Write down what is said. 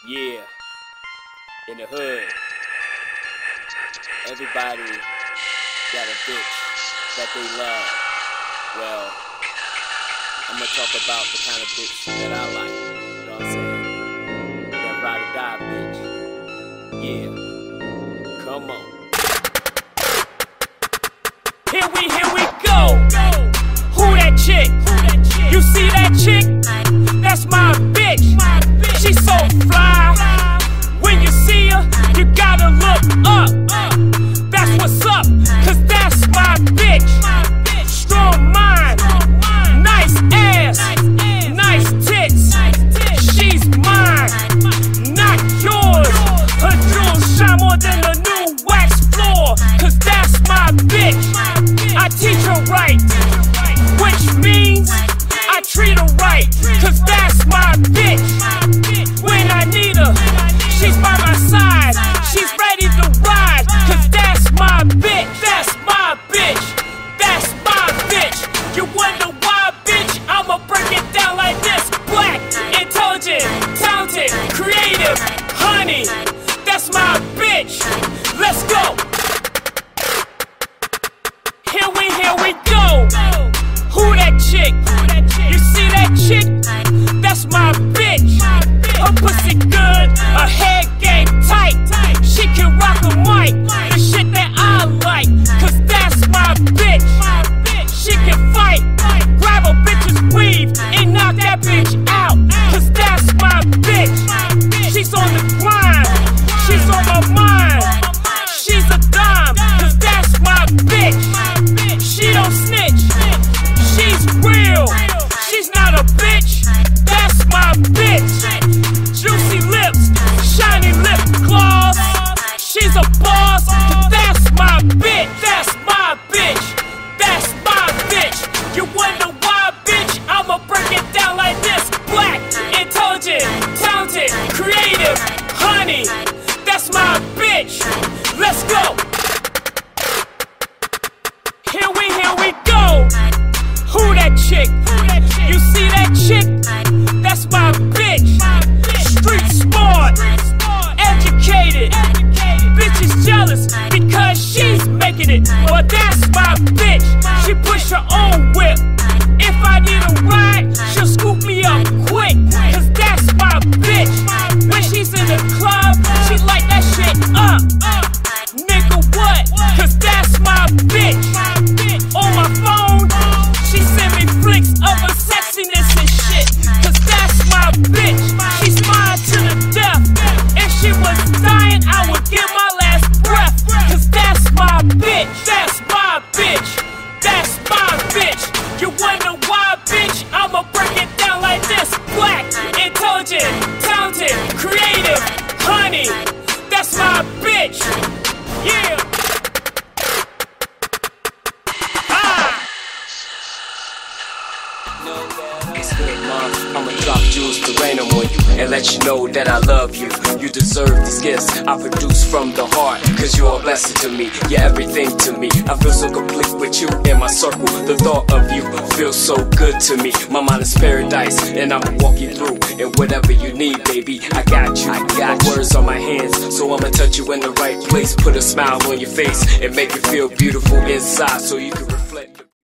Yeah, in the hood, everybody got a bitch that they love. Well, I'm gonna talk about the kind of bitch that I like. You know what I'm saying? That ride or die bitch. Yeah, come on. Here we go. Who that chick? You see that chick? That's my bitch. She's so fly. When you see her, you gotta look up. That's what's up, cause that's my bitch. Strong mind, nice ass, nice tits. She's mine, not yours. Her jewels shine more than the new wax floor, cause that's my bitch. I teach her right, which means I treat her right, cause that's my bitch. When I need her, she's by my side. She's ready to ride, cause that's my bitch. That's my bitch. That's my bitch. You wonder why, bitch? I'ma break it down like this. Black, intelligent, talented, creative, honey. That's my bitch. Let's go. Here we go. Who that chick? You see that chick? That's my bitch. Her pussy good, her head game tight. She can rock a mic, the shit that I like, cause that's my bitch. She can fight, grab a bitch's weave and knock that bitch out, cause that's my bitch. She's on the grind, she's on my mind. She's a dime, cause that's my bitch. She don't snitch, she's real. She's not a bitch, that's my bitch. Juicy lips, shiny lip gloss. She's a boss, cause that's my bitch. That's my bitch, that's my bitch. You wonder why, bitch? I'ma break it down like this. Black, intelligent, talented, creative, honey. That's my bitch. Let's go. Here we go. Who that chick? You see that chick? That's my bitch. Street smart, educated. Bitch is jealous because she's making it. But that's my bitch. She push her own whip. If I need a ride, she'll scoop me up quick, cause that's my bitch. When she's in the club, she light that shit up. Nigga, what? Cause that's my bitch. On my phone, she send me flicks of her sexiness and shit, cause that's my bitch. She's mine to the death. If she was dying, I would give my last breath, cause that's my bitch. That's my bitch. That's my bitch. You wonder why, bitch? I'ma break it down like this. Black, intelligent, talented, creative, honey. That's my bitch. Yeah. It's good, Mom. I'ma drop jewels to rain on you and let you know that I love you. You deserve these gifts I produce from the heart, cause you're a blessing to me. You're everything to me. I feel so complete with you in my circle. The thought of you feels so good to me. My mind is paradise and I'ma walk you through. And whatever you need, baby, I got you. I got words on my hands, so I'ma touch you in the right place. Put a smile on your face and make you feel beautiful inside, so you can